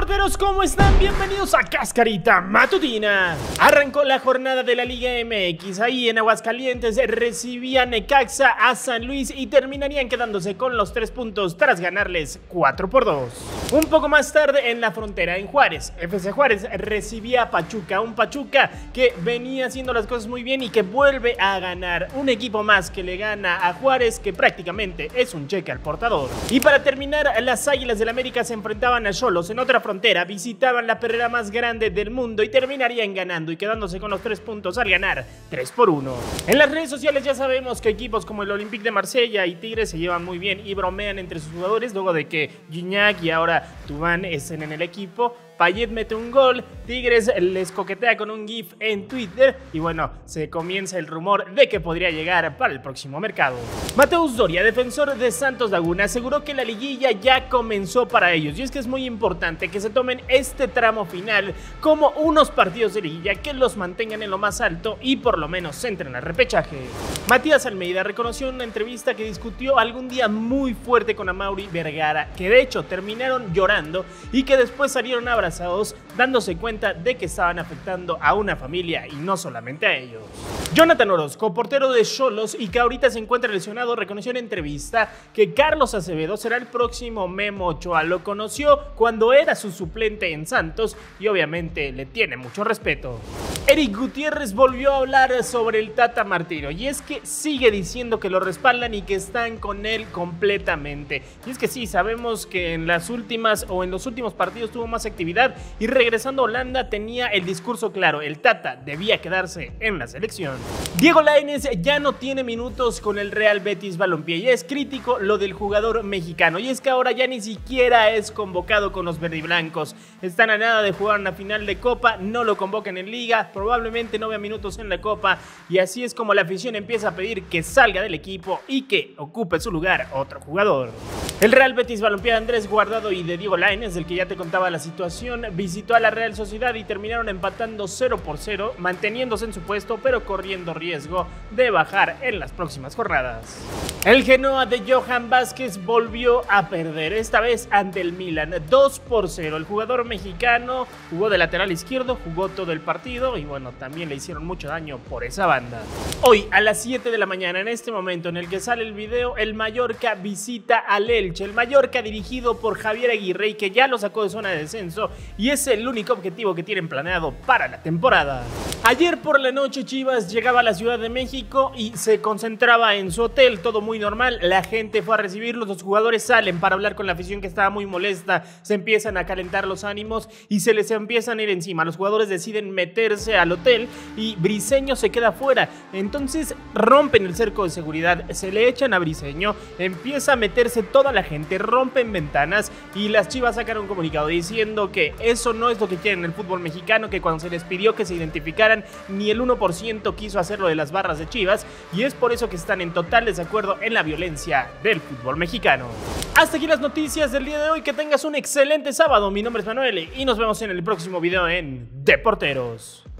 Deporteros, ¿cómo están? Bienvenidos a Cascarita Matutina. Arrancó la jornada de la Liga MX. Ahí en Aguascalientes recibían Necaxa a San Luis y terminarían quedándose con los 3 puntos tras ganarles 4-2. Un poco más tarde en la frontera, en Juárez, FC Juárez recibía a Pachuca, un Pachuca que venía haciendo las cosas muy bien y que vuelve a ganar. Un equipo más que le gana a Juárez, que prácticamente es un cheque al portador. Y para terminar, las Águilas del América se enfrentaban a Xolos en otra frontera, visitaban la perrera más grande del mundo y terminarían ganando y quedándose con los 3 puntos al ganar 3-1. En las redes sociales ya sabemos que equipos como el Olympique de Marsella y Tigres se llevan muy bien y bromean entre sus jugadores luego de que Gignac y ahora Thauvin estén en el equipo. Payet mete un gol, Tigres les coquetea con un GIF en Twitter y bueno, se comienza el rumor de que podría llegar para el próximo mercado. Mateus Doria, defensor de Santos Laguna, aseguró que la liguilla ya comenzó para ellos y es que es muy importante que se tomen este tramo final como unos partidos de liguilla que los mantengan en lo más alto y por lo menos entren al repechaje. Matías Almeida reconoció en una entrevista que discutió algún día muy fuerte con Amaury Vergara, que de hecho terminaron llorando y que después salieron abrazados, dándose cuenta de que estaban afectando a una familia y no solamente a ellos. Jonathan Orozco, portero de Xolos y que ahorita se encuentra lesionado, reconoció en entrevista que Carlos Acevedo será el próximo Memo Ochoa. Lo conoció cuando era su suplente en Santos y obviamente le tiene mucho respeto. Eric Gutiérrez volvió a hablar sobre el Tata Martino y es que sigue diciendo que lo respaldan y que están con él completamente. Y es que sí, sabemos que en los últimos partidos tuvo más actividad y regresando a Holanda tenía el discurso claro, el Tata debía quedarse en la selección. Diego Lainez ya no tiene minutos con el Real Betis Balompié y es crítico lo del jugador mexicano y es que ahora ya ni siquiera es convocado con los verdiblancos. Están a nada de jugar una final de Copa, no lo convocan en Liga, probablemente no vea minutos en la Copa y así es como la afición empieza a pedir que salga del equipo y que ocupe su lugar otro jugador. El Real Betis Balompié de Andrés Guardado y de Diego Lainez, del que ya te contaba la situación, visitó a la Real Sociedad y terminaron empatando 0-0, manteniéndose en su puesto pero corriendo riesgo de bajar en las próximas jornadas. El Genoa de Johan Vázquez volvió a perder, esta vez ante el Milan, 2-0. El jugador mexicano jugó de lateral izquierdo, jugó todo el partido y bueno, también le hicieron mucho daño por esa banda. Hoy a las 7 de la mañana, en este momento en el que sale el video, el Mallorca visita al Elche. El Mallorca dirigido por Javier Aguirre, que ya lo sacó de zona de descenso y es el único objetivo que tienen planeado para la temporada. Ayer por la noche Chivas llegaba a la Ciudad de México y se concentraba en su hotel, todo muy normal, la gente fue a recibirlos, los jugadores salen para hablar con la afición que estaba muy molesta, se empiezan a calentar los ánimos y se les empiezan a ir encima, los jugadores deciden meterse al hotel y Briseño se queda fuera, entonces rompen el cerco de seguridad, se le echan a Briseño, empieza a meterse toda la gente, rompen ventanas y las Chivas sacan un comunicado diciendo que eso no es lo que quieren en el fútbol mexicano, que cuando se les pidió que se identificaran ni el 1% quiso hacerlo de las barras de Chivas y es por eso que están en total desacuerdo en la violencia del fútbol mexicano. Hasta aquí las noticias del día de hoy, que tengas un excelente sábado, mi nombre es Manuel y nos vemos en el próximo video en Deporteros.